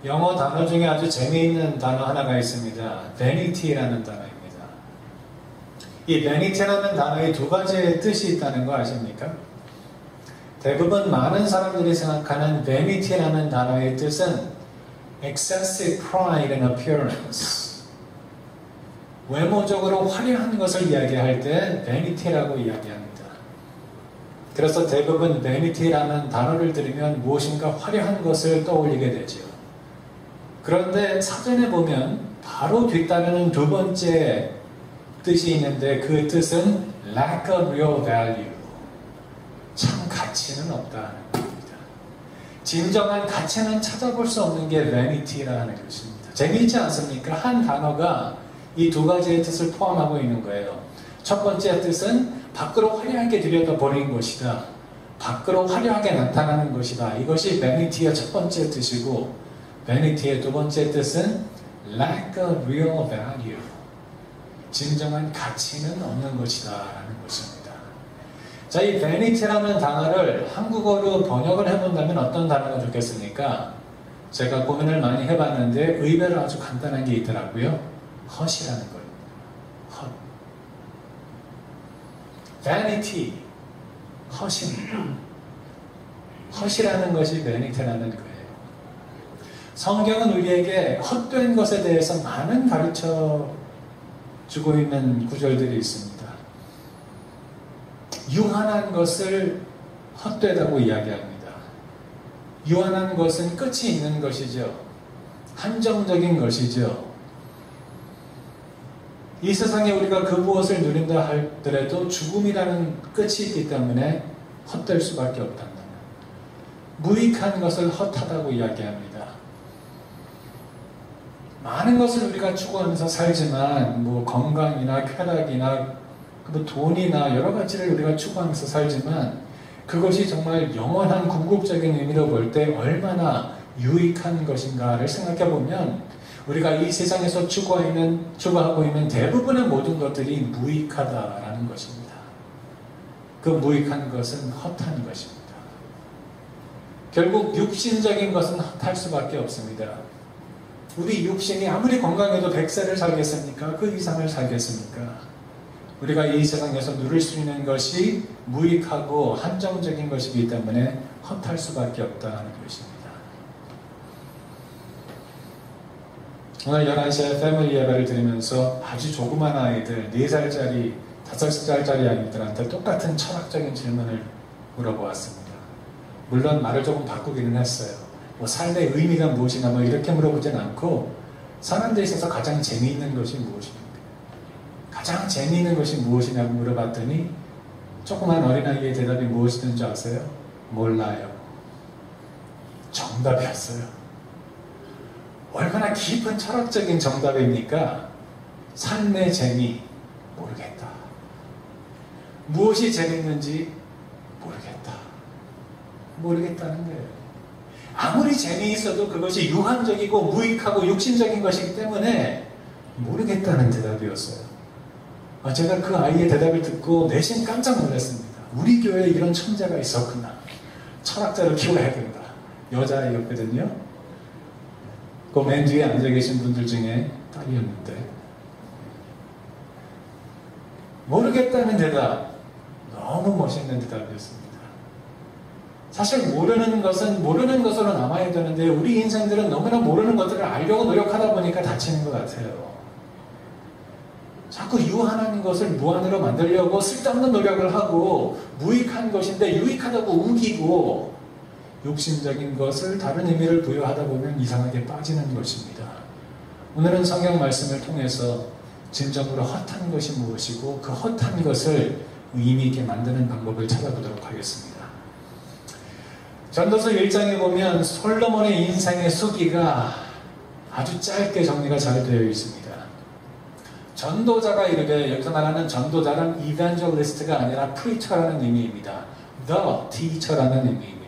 영어 단어 중에 아주 재미있는 단어 하나가 있습니다. vanity라는 단어입니다. 이 vanity라는 단어에 두 가지의 뜻이 있다는 거 아십니까? 대부분 많은 사람들이 생각하는 vanity라는 단어의 뜻은 excessive pride and appearance. 외모적으로 화려한 것을 이야기할 때 vanity라고 이야기합니다. 그래서 대부분 vanity라는 단어를 들으면 무엇인가 화려한 것을 떠올리게 되죠. 그런데 사전에 보면 바로 뒤따르는 두 번째 뜻이 있는데 그 뜻은 lack of real value. 참 가치는 없다는 겁니다. 진정한 가치는 찾아볼 수 없는 게 vanity라는 것입니다. 재미있지 않습니까? 한 단어가 이 두 가지의 뜻을 포함하고 있는 거예요. 첫 번째 뜻은 밖으로 화려하게 들여다보는 것이다. 밖으로 화려하게 나타나는 것이다. 이것이 vanity의 첫 번째 뜻이고 vanity의 두 번째 뜻은 lack of real value. 진정한 가치는 없는 것이다 라는 것입니다. 자, 이 vanity라는 단어를 한국어로 번역을 해본다면 어떤 단어가 좋겠습니까? 제가 고민을 많이 해봤는데 의외로 아주 간단한 게 있더라고요. 헛이라는 거예요. 헛. vanity, 헛입니다. 헛이라는 것이 vanity라는 거예요. 성경은 우리에게 헛된 것에 대해서 많은 가르쳐 주고 있는 구절들이 있습니다. 유한한 것을 헛되다고 이야기합니다. 유한한 것은 끝이 있는 것이죠. 한정적인 것이죠. 이 세상에 우리가 그 무엇을 누린다 하더라도 죽음이라는 끝이 있기 때문에 헛될 수밖에 없단다. 무익한 것을 헛하다고 이야기합니다. 많은 것을 우리가 추구하면서 살지만 뭐 건강이나 쾌락이나 뭐 돈이나 여러 가지를 우리가 추구하면서 살지만 그것이 정말 영원한 궁극적인 의미로 볼 때 얼마나 유익한 것인가를 생각해 보면 우리가 이 세상에서 추구하고 있는 대부분의 모든 것들이 무익하다라는 것입니다. 그 무익한 것은 헛한 것입니다. 결국 육신적인 것은 헛할 수밖에 없습니다. 우리 육신이 아무리 건강해도 100세를 살겠습니까? 그 이상을 살겠습니까? 우리가 이 세상에서 누릴 수 있는 것이 무익하고 한정적인 것이기 때문에 헛할 수밖에 없다는 것입니다. 오늘 11시에 패밀리 예배를 드리면서 아주 조그만 아이들, 4살짜리, 5살짜리 아이들한테 똑같은 철학적인 질문을 물어보았습니다. 물론 말을 조금 바꾸기는 했어요. 뭐 삶의 의미가 무엇이냐 뭐 이렇게 물어보진 않고 사는 데 있어서 가장 재미있는 것이 무엇입니까? 가장 재미있는 것이 무엇이냐고 물어봤더니 조그만 어린아이의 대답이 무엇이든지 아세요? 몰라요. 정답이었어요. 얼마나 깊은 철학적인 정답입니까? 삶의 재미 모르겠다. 무엇이 재밌는지 모르겠다. 모르겠다는 거예요. 아무리 재미있어도 그것이 유한적이고 무익하고 육신적인 것이기 때문에 모르겠다는 대답이었어요. 제가 그 아이의 대답을 듣고 내심 깜짝 놀랐습니다. 우리 교회에 이런 천재가 있었구나. 철학자를 키워야 된다. 여자아이였거든요. 그 맨 뒤에 앉아 계신 분들 중에 딸이었는데 모르겠다는 대답, 너무 멋있는 대답이었습니다. 사실 모르는 것은 모르는 것으로 남아야 되는데 우리 인생들은 너무나 모르는 것들을 알려고 노력하다 보니까 다치는 것 같아요. 자꾸 유한한 것을 무한으로 만들려고 쓸데없는 노력을 하고 무익한 것인데 유익하다고 우기고 욕심적인 것을 다른 의미를 부여하다 보면 이상하게 빠지는 것입니다. 오늘은 성경 말씀을 통해서 진정으로 헛한 것이 무엇이고 그 헛한 것을 의미 있게 만드는 방법을 찾아보도록 하겠습니다. 전도서 1장에 보면 솔로몬의 인생의 수기가 아주 짧게 정리가 잘 되어 있습니다. 전도자가 이르되, 여기서 말하는 전도자는 evangelist가 아니라 preacher라는 의미입니다. the teacher라는 의미입니다.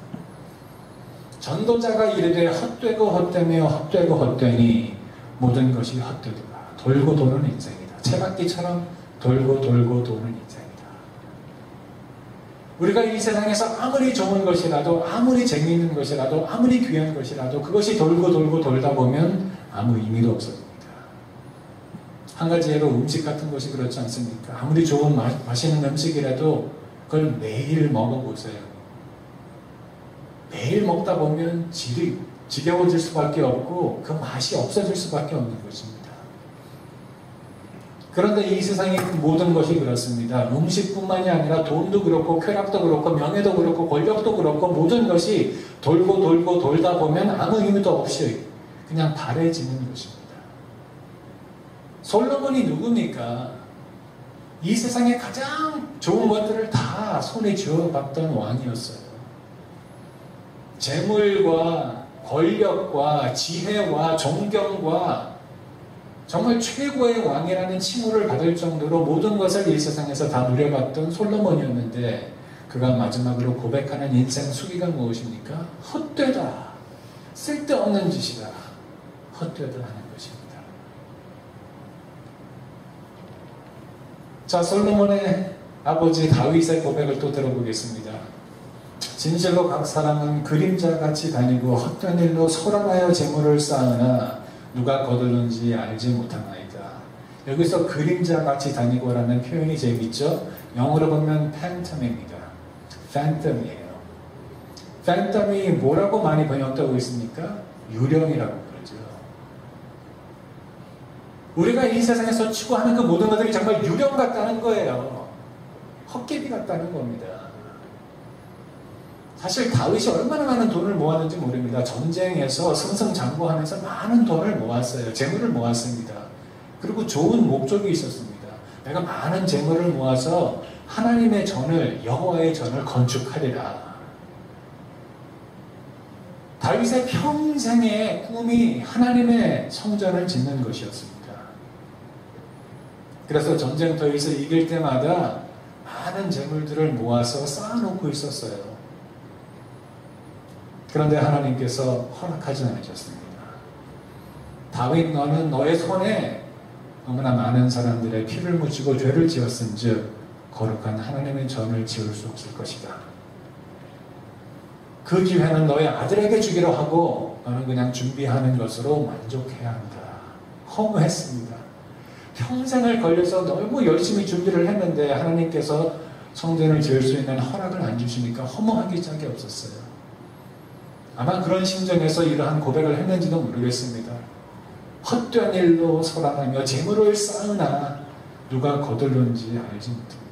전도자가 이르되 헛되고 헛되며 헛되고 헛되니 모든 것이 헛되도다. 돌고 도는 인생이다. 채바퀴처럼 돌고 돌고 도는 인생이다. 우리가 이 세상에서 아무리 좋은 것이라도, 아무리 재미있는 것이라도, 아무리 귀한 것이라도 그것이 돌고 돌고 돌다 보면 아무 의미도 없어집니다. 한 가지 예로 음식 같은 것이 그렇지 않습니까? 아무리 좋은 맛있는 음식이라도 그걸 매일 먹어보세요. 매일 먹다 보면 지겨워질 수밖에 없고 그 맛이 없어질 수밖에 없는 것입니다. 그런데 이 세상의 모든 것이 그렇습니다. 음식뿐만이 아니라 돈도 그렇고 쾌락도 그렇고 명예도 그렇고 권력도 그렇고 모든 것이 돌고 돌고 돌다 보면 아무 의미도 없이 그냥 바래지는 것입니다. 솔로몬이 누굽니까? 이 세상에 가장 좋은 것들을 다 손에 쥐어봤던 왕이었어요. 재물과 권력과 지혜와 존경과 정말 최고의 왕이라는 칭호를 받을 정도로 모든 것을 이 세상에서 다 누려봤던 솔로몬이었는데 그가 마지막으로 고백하는 인생 수기가 무엇입니까? 헛되다. 쓸데없는 짓이다. 헛되다 하는 것입니다. 자, 솔로몬의 아버지 다윗의 고백을 또 들어보겠습니다. 진실로 각 사람은 그림자같이 다니고 헛된 일로 소란하여 재물을 쌓으나 누가 거두는지 알지 못하나이다. 여기서 그림자같이 다니고라는 표현이 재밌죠? 영어로 보면 phantom입니다. phantom이에요. phantom이 뭐라고 많이 번역되고 있습니까? 유령이라고 그러죠. 우리가 이 세상에서 추구하는 그 모든 것들이 정말 유령 같다는 거예요. 헛개비 같다는 겁니다. 사실 다윗이 얼마나 많은 돈을 모았는지 모릅니다. 전쟁에서 승승장구하면서 많은 돈을 모았어요. 재물을 모았습니다. 그리고 좋은 목적이 있었습니다. 내가 많은 재물을 모아서 하나님의 전을, 여호와의 전을 건축하리라. 다윗의 평생의 꿈이 하나님의 성전을 짓는 것이었습니다. 그래서 전쟁터에서 이길 때마다 많은 재물들을 모아서 쌓아놓고 있었어요. 그런데 하나님께서 허락하지 않으셨습니다. 다윗, 너는 너의 손에 너무나 많은 사람들의 피를 묻히고 죄를 지었은즉 거룩한 하나님의 전을 지을 수 없을 것이다. 그 기회는 너의 아들에게 주기로 하고 너는 그냥 준비하는 것으로 만족해야 한다. 허무했습니다. 평생을 걸려서 너무 열심히 준비를 했는데 하나님께서 성전을 지을 수 있는 허락을 안 주시니까 허무하기 짝이 없었어요. 아마 그런 심정에서 이러한 고백을 했는지도 모르겠습니다. 헛된 일로 소란하며 재물을 쌓으나 누가 거둘는지 알지 못합니다.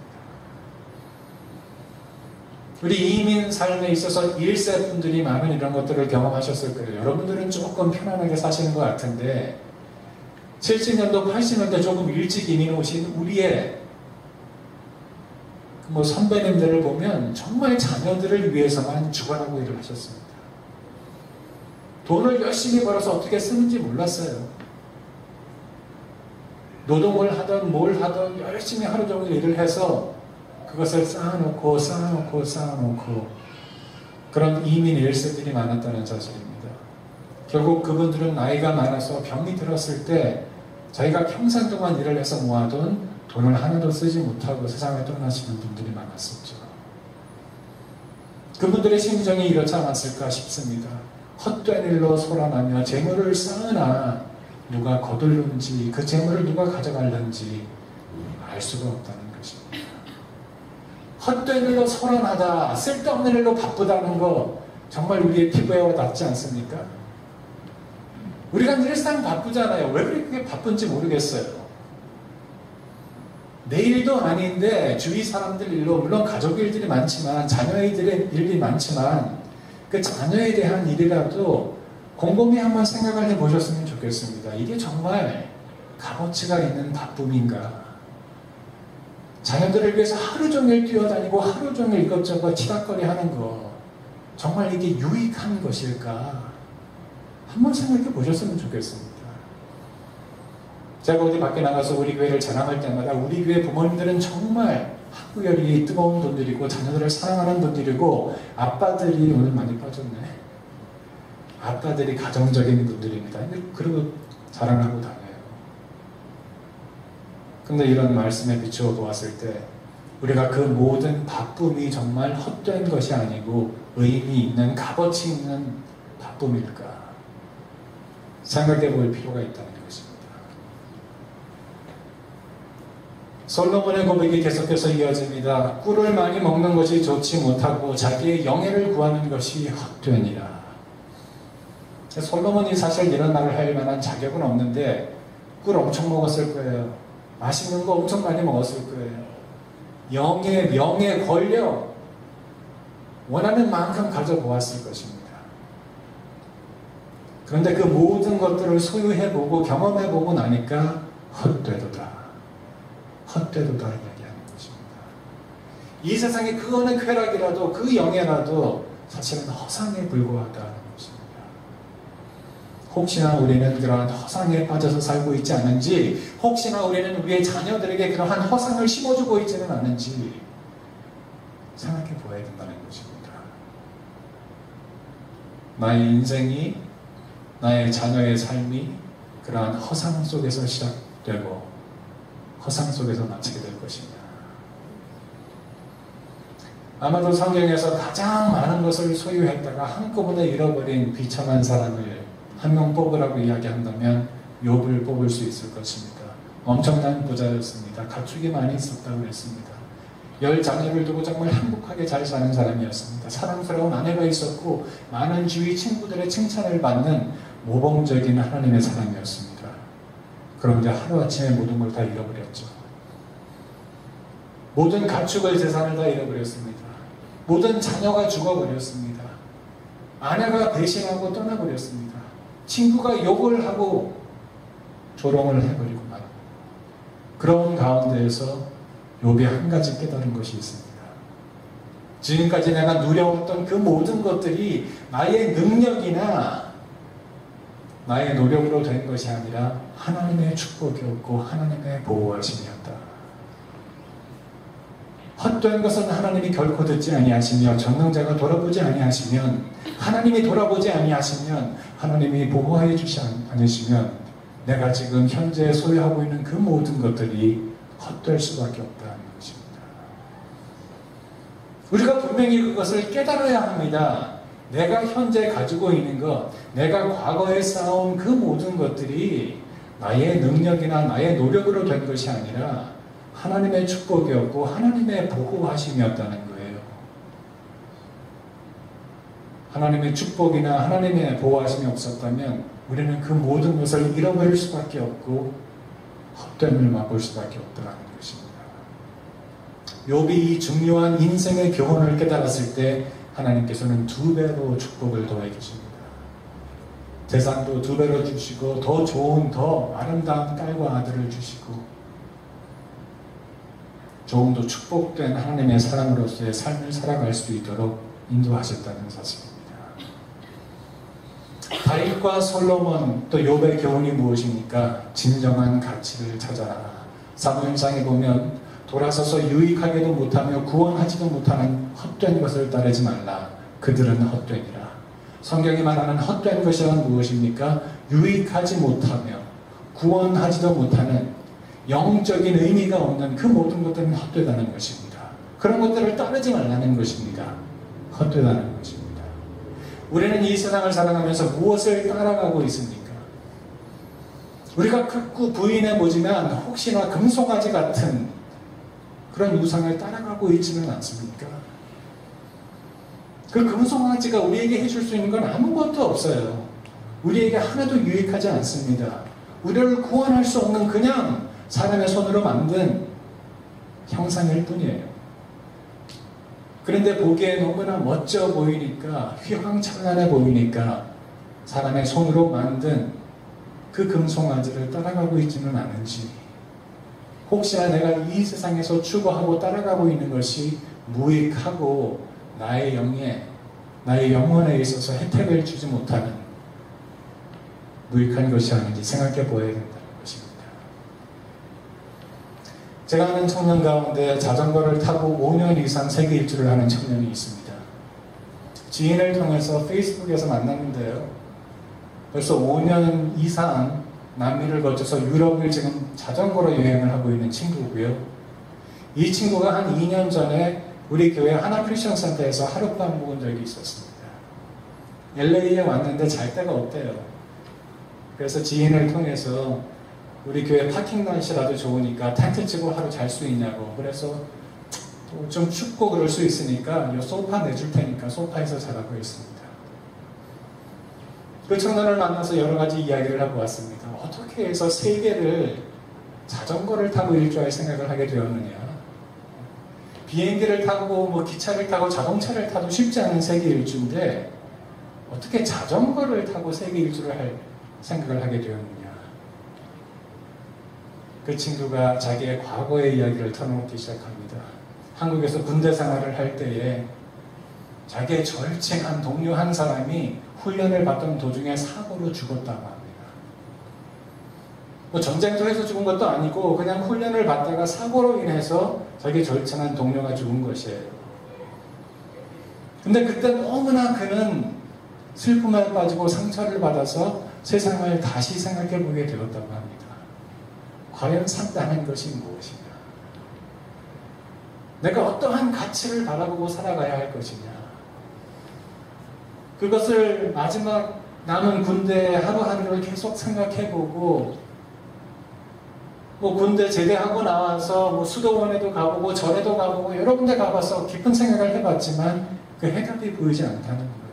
우리 이민 삶에 있어서 1세 분들이 많은 이런 것들을 경험하셨을 거예요. 여러분들은 조금 편안하게 사시는 것 같은데 70년도, 80년대 조금 일찍 이민 오신 우리의 선배님들을 보면 정말 자녀들을 위해서만 죽어라고 일을 하셨습니다. 돈을 열심히 벌어서 어떻게 쓰는지 몰랐어요. 노동을 하던 뭘 하던 열심히 하루 종일 일을 해서 그것을 쌓아놓고 그런 이민 1세들이 많았다는 사실입니다. 결국 그분들은 나이가 많아서 병이 들었을 때 자기가 평생 동안 일을 해서 모아둔 돈을 하나도 쓰지 못하고 세상을 떠나시는 분들이 많았었죠. 그분들의 심정이 이렇지 않았을까 싶습니다. 헛된 일로 소란하며 재물을 쌓으나 누가 거둘는지 그 재물을 누가 가져갈는지 알 수가 없다는 것입니다. 헛된 일로 소란하다, 쓸데없는 일로 바쁘다는 거 정말 우리의 피부에 와 닿지 않습니까? 우리가 일상 바쁘잖아요. 왜 그렇게 바쁜지 모르겠어요. 내 일도 아닌데 주위 사람들 일로, 물론 가족 일들이 많지만 자녀의 일이 많지만 그 자녀에 대한 일이라도 곰곰이 한번 생각을 해보셨으면 좋겠습니다. 이게 정말 값어치가 있는 바쁨인가? 자녀들을 위해서 하루 종일 뛰어다니고 하루 종일 이것저것 치닥거리 하는 거 정말 이게 유익한 것일까? 한번 생각해 보셨으면 좋겠습니다. 제가 어디 밖에 나가서 우리 교회를 자랑할 때마다 우리 교회 부모님들은 정말 학구열이 뜨거운 분들이고 자녀들을 사랑하는 분들이고 아빠들이 오늘 많이 빠졌네. 아빠들이 가정적인 분들입니다. 그리고 자랑하고 다녀요. 근데 이런 말씀에 비추어 보았을 때 우리가 그 모든 바쁨이 정말 헛된 것이 아니고 의미 있는, 값어치 있는 바쁨일까 생각해 볼 필요가 있다는 것입니다. 솔로몬의 고백이 계속해서 이어집니다. 꿀을 많이 먹는 것이 좋지 못하고 자기의 영예를 구하는 것이 헛되니라. 솔로몬이 사실 이런 말을 할 만한 자격은 없는데 꿀 엄청 먹었을 거예요. 맛있는 거 엄청 많이 먹었을 거예요. 영예, 명예, 권력 원하는 만큼 가져보았을 것입니다. 그런데 그 모든 것들을 소유해보고 경험해보고 나니까 헛되도다. 헛되도다 이야기하는 것입니다. 이 세상에 그 어느 쾌락이라도 그 영예라도 사실은 허상에 불과하다는 것입니다. 혹시나 우리는 그러한 허상에 빠져서 살고 있지 않은지, 혹시나 우리는 우리의 자녀들에게 그러한 허상을 심어주고 있지는 않은지 생각해 보아야 된다는 것입니다. 나의 인생이, 나의 자녀의 삶이 그러한 허상 속에서 시작되고 허상 속에서 마치게 될 것입니다. 아마도 성경에서 가장 많은 것을 소유했다가 한꺼번에 잃어버린 비참한 사람을 한 명 뽑으라고 이야기한다면 욥을 뽑을 수 있을 것입니다. 엄청난 부자였습니다. 가축이 많이 있었다고 그랬습니다. 10자녀를 두고 정말 행복하게 잘 사는 사람이었습니다. 사랑스러운 아내가 있었고 많은 주위 친구들의 칭찬을 받는 모범적인 하나님의 사람이었습니다. 그런데 하루아침에 모든 걸 다 잃어버렸죠. 모든 가축을, 재산을 다 잃어버렸습니다. 모든 자녀가 죽어버렸습니다. 아내가 배신하고 떠나버렸습니다. 친구가 욕을 하고 조롱을 해버리고 말고, 그런 가운데에서 욥이 한 가지 깨달은 것이 있습니다. 지금까지 내가 누려왔던 그 모든 것들이 나의 능력이나 나의 노력으로 된 것이 아니라 하나님의 축복이었고 하나님의 보호하심이었다. 헛된 것은 하나님이 결코 듣지 아니하시며 전능자가 돌아보지 아니하시면, 하나님이 돌아보지 아니하시면, 하나님이 보호해 주시 않으시면 내가 지금 현재 소유하고 있는 그 모든 것들이 헛될 수밖에 없다는 것입니다. 우리가 분명히 그것을 깨달아야 합니다. 내가 현재 가지고 있는 것, 내가 과거에 쌓아온 그 모든 것들이 나의 능력이나 나의 노력으로 된 것이 아니라 하나님의 축복이었고 하나님의 보호하심이었다는 거예요. 하나님의 축복이나 하나님의 보호하심이 없었다면 우리는 그 모든 것을 잃어버릴 수밖에 없고 헛됨을 맛볼 수밖에 없다는 것입니다. 욥이 이 중요한 인생의 교훈을 깨달았을 때 하나님께서는 2배로 축복을 더해 주십니다. 재산도 2배로 주시고 더 좋은, 더 아름다운 딸과 아들을 주시고 조금 더 축복된 하나님의 사람으로서의 삶을 살아갈 수 있도록 인도하셨다는 사실입니다. 다윗과 솔로몬 또 욥의 교훈이 무엇입니까? 진정한 가치를 찾아라. 사무엘상에 보면 돌아서서 유익하게도 못하며 구원하지도 못하는 헛된 것을 따르지 말라. 그들은 헛되니라. 성경이 말하는 헛된 것이란 무엇입니까? 유익하지 못하며 구원하지도 못하는 영적인 의미가 없는 그 모든 것들은 헛되다는 것입니다. 그런 것들을 따르지 말라는 것입니다. 헛되다는 것입니다. 우리는 이 세상을 살아가면서 무엇을 따라가고 있습니까? 우리가 극구 부인해보지만 혹시나 금송아지 같은 그런 우상을 따라가고 있지는 않습니까? 그 금송아지가 우리에게 해줄 수 있는 건 아무것도 없어요. 우리에게 하나도 유익하지 않습니다. 우리를 구원할 수 없는 그냥 사람의 손으로 만든 형상일 뿐이에요. 그런데 보기에 너무나 멋져 보이니까, 휘황찬란해 보이니까 사람의 손으로 만든 그 금송아지를 따라가고 있지는 않은지, 혹시나 내가 이 세상에서 추구하고 따라가고 있는 것이 무익하고 나의 영에, 나의 영혼에 있어서 혜택을 주지 못하는 무익한 것이 아닌지 생각해 보아야 된다는 것입니다. 제가 아는 청년 가운데 자전거를 타고 5년 이상 세계 일주를 하는 청년이 있습니다. 지인을 통해서 페이스북에서 만났는데요. 벌써 5년 이상 남미를 거쳐서 유럽을 지금 자전거로 여행을 하고 있는 친구고요. 이 친구가 한 2년 전에 우리 교회 하나 크리스천 센터에서 하룻밤 묵은 적이 있었습니다. LA에 왔는데 잘 데가 없대요. 그래서 지인을 통해서 우리 교회 파킹 날씨라도 좋으니까 텐트 치고 하루 잘 수 있냐고. 그래서 좀 춥고 그럴 수 있으니까 이 소파 내줄 테니까 소파에서 자라고 했습니다. 그 청년을 만나서 여러 가지 이야기를 하고 왔습니다. 어떻게 해서 세계를 자전거를 타고 일주할 생각을 하게 되었느냐. 비행기를 타고 뭐 기차를 타고 자동차를 타도 쉽지 않은 세계 일주인데 어떻게 자전거를 타고 세계 일주를 할 생각을 하게 되었느냐. 그 친구가 자기의 과거의 이야기를 털어놓기 시작합니다. 한국에서 군대 생활을 할 때에 자기의 절친한 동료 한 사람이 훈련을 받던 도중에 사고로 죽었다고 합니다. 뭐 전쟁터에서 죽은 것도 아니고 그냥 훈련을 받다가 사고로 인해서 자기 절친한 동료가 죽은 것이에요. 근데 그때 너무나 그는 슬픔에 빠지고 상처를 받아서 세상을 다시 생각해 보게 되었다고 합니다. 과연 산다는 것이 무엇이냐? 내가 어떠한 가치를 바라보고 살아가야 할 것이냐? 그것을 마지막 남은 군대 하루하루를 계속 생각해보고 뭐 군대 제대하고 나와서 뭐 수도원에도 가보고 절에도 가보고 여러 군데 가봐서 깊은 생각을 해봤지만 그 해답이 보이지 않다는 거예요.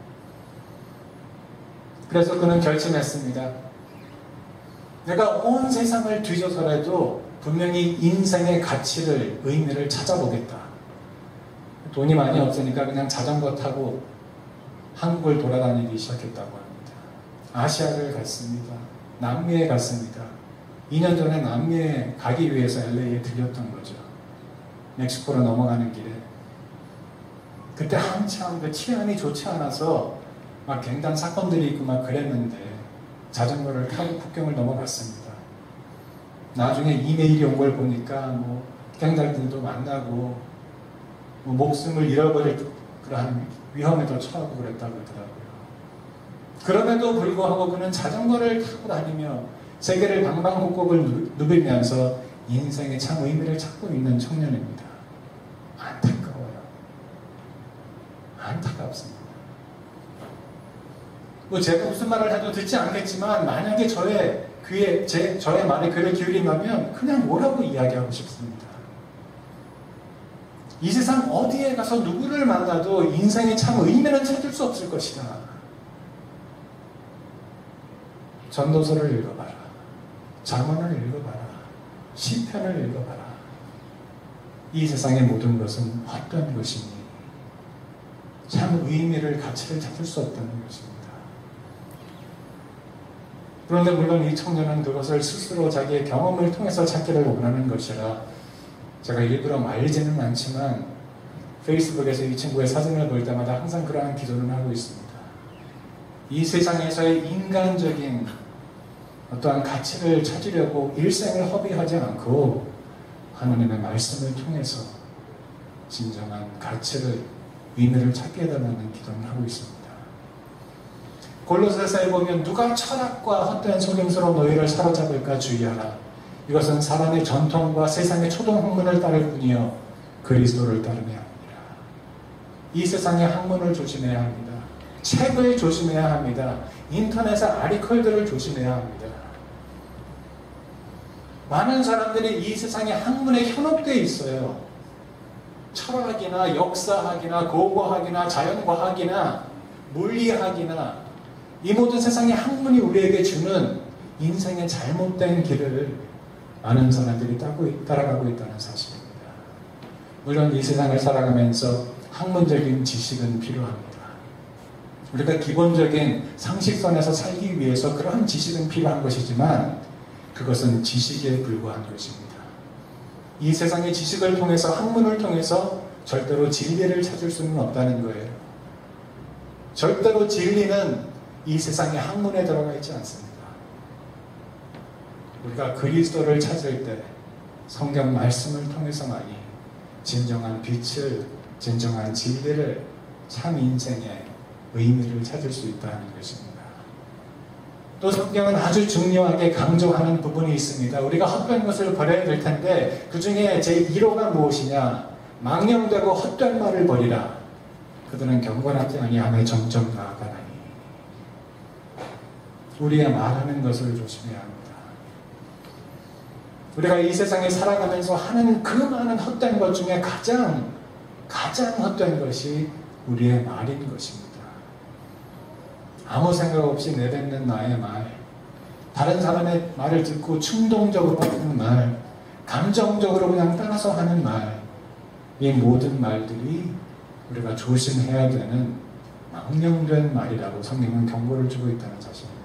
그래서 그는 결심했습니다. 내가 온 세상을 뒤져서라도 분명히 인생의 가치를, 의미를 찾아보겠다. 돈이 많이 없으니까 그냥 자전거 타고 한국을 돌아다니기 시작했다고 합니다. 아시아를 갔습니다. 남미에 갔습니다. 2년 전에 남미에 가기 위해서 LA에 들렸던 거죠. 멕시코로 넘어가는 길에. 그때 한참 그 치안이 좋지 않아서 막 갱단 사건들이 있고 막 그랬는데 자전거를 타고 국경을 넘어갔습니다. 나중에 이메일이 온 걸 보니까 뭐 갱단들도 만나고 뭐 목숨을 잃어버릴 그러한 위험에도 처하고 그랬다고 하더라고요. 그럼에도 불구하고 그는 자전거를 타고 다니며 세계를 방방곡곡을 누비면서 인생의 참 의미를 찾고 있는 청년입니다. 안타까워요. 안타깝습니다. 뭐 제가 무슨 말을 해도 듣지 않겠지만 만약에 저의 말에 귀를 기울인다면 그냥 뭐라고 이야기하고 싶습니다. 이 세상 어디에 가서 누구를 만나도 인생의 참 의미는 찾을 수 없을 것이다. 전도서를 읽어봐라. 잠언을 읽어봐라. 시편을 읽어봐라. 이 세상의 모든 것은 헛된 것이니 참 의미를, 가치를 찾을 수 없다는 것입니다. 그런데 물론 이 청년은 그것을 스스로 자기의 경험을 통해서 찾기를 원하는 것이라 제가 일부러 말리지는 않지만 페이스북에서 이 친구의 사진을 볼 때마다 항상 그러한 기도를 하고 있습니다. 이 세상에서의 인간적인 어떠한 가치를 찾으려고 일생을 허비하지 않고 하나님의 말씀을 통해서 진정한 가치를, 의미를 찾게 해달라는 기도를 하고 있습니다. 골로새서에 보면 누가 철학과 헛된 속임수로 너희를 사로잡을까 주의하라. 이것은 사람의 전통과 세상의 초동학문을 따를 뿐이요 그리스도를 따르며 합니다. 이 세상의 학문을 조심해야 합니다. 책을 조심해야 합니다. 인터넷의 아리컬들을 조심해야 합니다. 많은 사람들이 이 세상의 학문에 현혹되어 있어요. 철학이나 역사학이나 고고학이나 자연과학이나 물리학이나 이 모든 세상의 학문이 우리에게 주는 인생의 잘못된 길을 많은 사람들이 따라가고 있다는 사실입니다. 물론 이 세상을 살아가면서 학문적인 지식은 필요합니다. 우리가 기본적인 상식선에서 살기 위해서 그런 지식은 필요한 것이지만 그것은 지식에 불과한 것입니다. 이 세상의 지식을 통해서, 학문을 통해서 절대로 진리를 찾을 수는 없다는 거예요. 절대로 진리는 이 세상의 학문에 들어가 있지 않습니다. 우리가 그리스도를 찾을 때 성경 말씀을 통해서만이 진정한 빛을, 진정한 진리를, 참 인생의 의미를 찾을 수 있다는 것입니다. 또 성경은 아주 중요하게 강조하는 부분이 있습니다. 우리가 헛된 것을 버려야 될 텐데 그 중에 제1호가 무엇이냐? 망령되고 헛된 말을 버리라. 그들은 경건하지 아니하며 점점 나아가나니. 우리의 말하는 것을 조심해야 합니다. 우리가 이 세상에 살아가면서 하는 그 많은 헛된 것 중에 가장 헛된 것이 우리의 말인 것입니다. 아무 생각 없이 내뱉는 나의 말, 다른 사람의 말을 듣고 충동적으로 하는 말, 감정적으로 그냥 따라서 하는 말, 이 모든 말들이 우리가 조심해야 되는 망령된 말이라고 성경은 경고를 주고 있다는 사실입니다.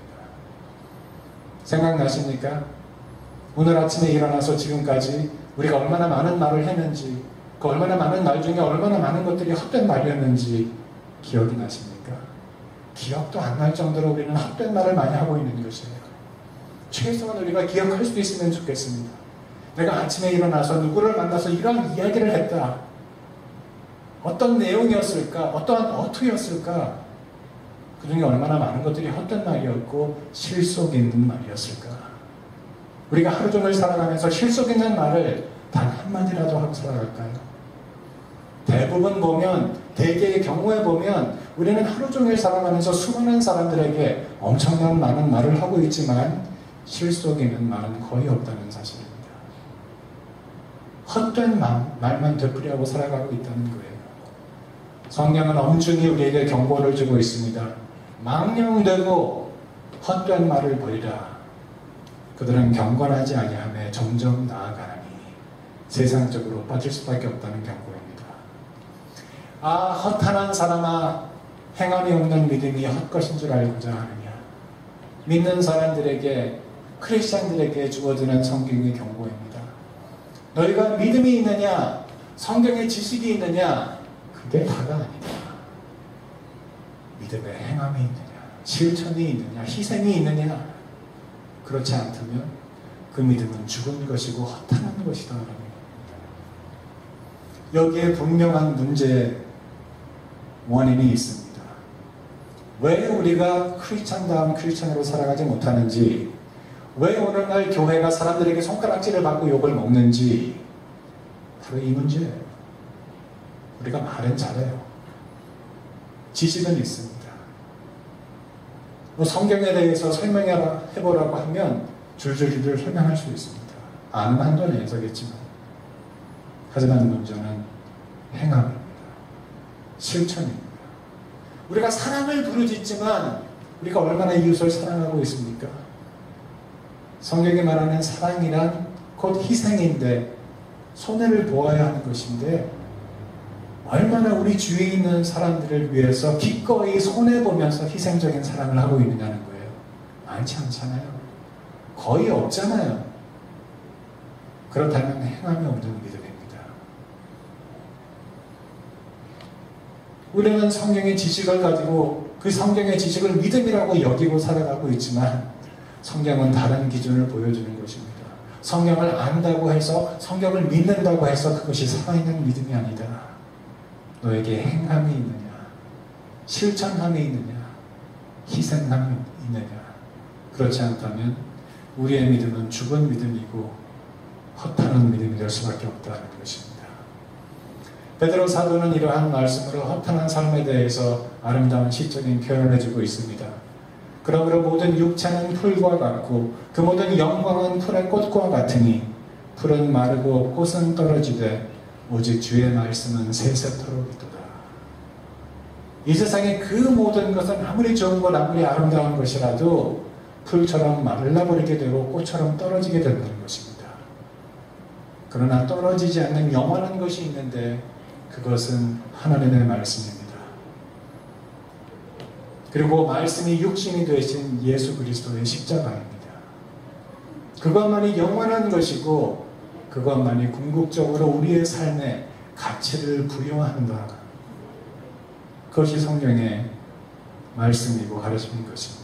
생각나십니까? 오늘 아침에 일어나서 지금까지 우리가 얼마나 많은 말을 했는지, 그 얼마나 많은 말 중에 얼마나 많은 것들이 헛된 말이었는지 기억이 나십니까? 기억도 안 날 정도로 우리는 헛된 말을 많이 하고 있는 것이에요. 최소한 우리가 기억할 수 있으면 좋겠습니다. 내가 아침에 일어나서 누구를 만나서 이런 이야기를 했다. 어떤 내용이었을까? 어떠한 어투였을까? 그 중에 얼마나 많은 것들이 헛된 말이었고 실속 있는 말이었을까? 우리가 하루 종일 살아가면서 실속 있는 말을 단 한마디라도 하고 살아갈까요? 대부분 보면, 대개의 경우에 보면 우리는 하루 종일 살아가면서 수많은 사람들에게 엄청난 많은 말을 하고 있지만 실속 있는 말은 거의 없다는 사실입니다. 헛된 말만 되풀이하고 살아가고 있다는 거예요. 성경은 엄중히 우리에게 경고를 주고 있습니다. 망령되고 헛된 말을 버리라. 그들은 경건하지 아니하며 점점 나아가나니. 세상적으로 빠질 수밖에 없다는 경고입니다. 아, 헛하는 사람아, 행함이 없는 믿음이 헛것인 줄 알고자 하느냐. 믿는 사람들에게, 크리스찬들에게 주어지는 성경의 경고입니다. 너희가 믿음이 있느냐, 성경의 지식이 있느냐, 그게 다가 아니다. 믿음에 행함이 있느냐, 실천이 있느냐, 희생이 있느냐, 그렇지 않다면 그 믿음은 죽은 것이고 헛하는 것이다. 여기에 분명한 문제 원인이 있습니다. 왜 우리가 크리스찬다운 크리스찬으로 살아가지 못하는지, 왜 오늘날 교회가 사람들에게 손가락질을 받고 욕을 먹는지, 바로 이 문제예요. 우리가 말은 잘해요. 지식은 있습니다. 뭐 성경에 대해서 설명해보라고 하면 줄줄줄 설명할 수 있습니다. 아는 한도 내에서겠지만. 하지만 문제는 행함입니다. 실천입니다. 우리가 사랑을 부르짖지만 우리가 얼마나 이웃을 사랑하고 있습니까? 성경이 말하는 사랑이란 곧 희생인데, 손해를 보아야 하는 것인데, 얼마나 우리 주위에 있는 사람들을 위해서 기꺼이 손해보면서 희생적인 사랑을 하고 있느냐는 거예요. 많지 않잖아요. 거의 없잖아요. 그렇다면 행함이 없는 믿음입니다. 우리는 성경의 지식을 가지고 그 성경의 지식을 믿음이라고 여기고 살아가고 있지만 성경은 다른 기준을 보여주는 것입니다. 성경을 안다고 해서, 성경을 믿는다고 해서 그것이 살아있는 믿음이 아니다. 너에게 행함이 있느냐, 실천함이 있느냐, 희생함이 있느냐. 그렇지 않다면 우리의 믿음은 죽은 믿음이고 헛하는 믿음이 될 수밖에 없다는 것입니다. 베드로 사도는 이러한 말씀으로 헛하는 삶에 대해서 아름다운 시적인 표현을 해주고 있습니다. 그러므로 모든 육체는 풀과 같고 그 모든 영광은 풀의 꽃과 같으니 풀은 마르고 꽃은 떨어지되 오직 주의 말씀은 세세토록 있도다. 이 세상의 그 모든 것은 아무리 좋은 것, 아무리 아름다운 것이라도 풀처럼 말라버리게 되고 꽃처럼 떨어지게 된다는 것입니다. 그러나 떨어지지 않는 영원한 것이 있는데 그것은 하나님의 말씀입니다. 그리고 말씀이 육신이 되신 예수 그리스도의 십자가입니다. 그것만이 영원한 것이고 그것만이 궁극적으로 우리의 삶에 가치를 부여한다. 그것이 성경의 말씀이고 가르침인 것입니다.